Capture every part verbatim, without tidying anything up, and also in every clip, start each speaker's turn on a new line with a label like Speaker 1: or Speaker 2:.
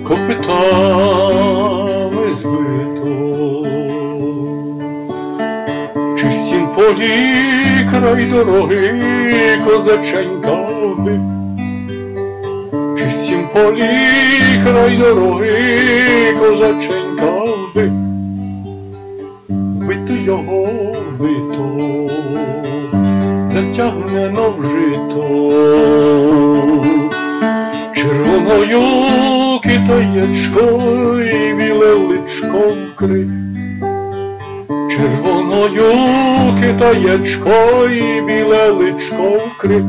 Speaker 1: копитами збито. В чистім полі край дороги козаченька вбив. В чистім полі край дороги козаченька вбив. Вбито його, вбито, затягнено в жито. Червоною китаєчко і біле личко вкрив. Червоною китаєчко і біле личко вкрив.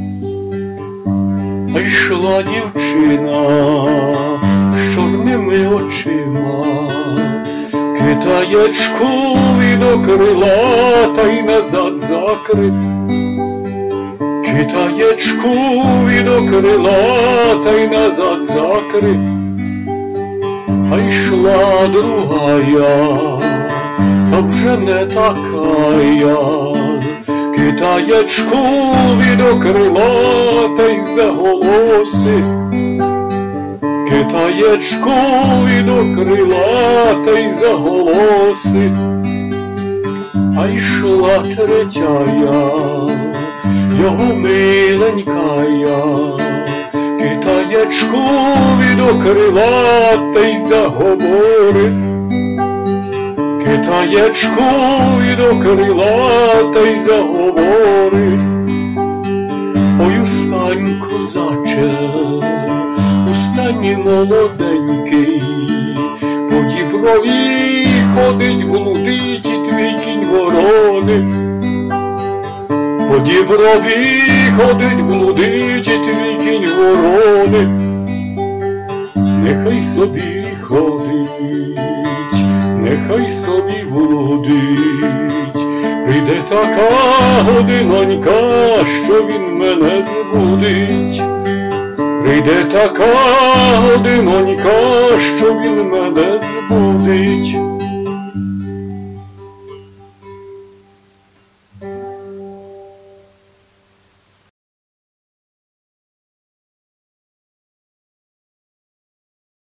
Speaker 1: А йшла дівчина з чорними очима, китаєчку від окрила та й назад закрив. Китаєчку від окрила та й назад закрив. А йшла другая, та вже не такая. Китаєчку від окрила та й заголосив. Китаєчку від окрила та й заголосив. А йшла третяя, його миленькая. Китаєчку від окрила та й заговорив. Китаєчку від окрила та й заговорив. Ой, устань, козаче, устань, молоденький, по Діброві ходить, блудить і твій кінь ворони. По Діброві ходить, блудить і твій кінь ворони. Нехай собі ходить, нехай собі блудить. Прийде така годинонька, що він мене збудить. Прийде така годинонька, що він мене збудить.